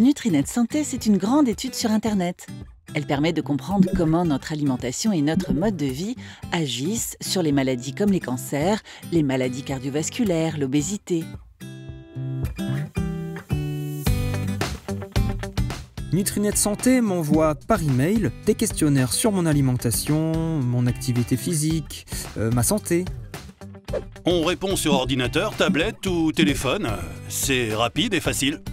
Nutrinet Santé, c'est une grande étude sur Internet. Elle permet de comprendre comment notre alimentation et notre mode de vie agissent sur les maladies comme les cancers, les maladies cardiovasculaires, l'obésité. Nutrinet Santé m'envoie par email des questionnaires sur mon alimentation, mon activité physique, ma santé. On répond sur ordinateur, tablette ou téléphone. C'est rapide et facile.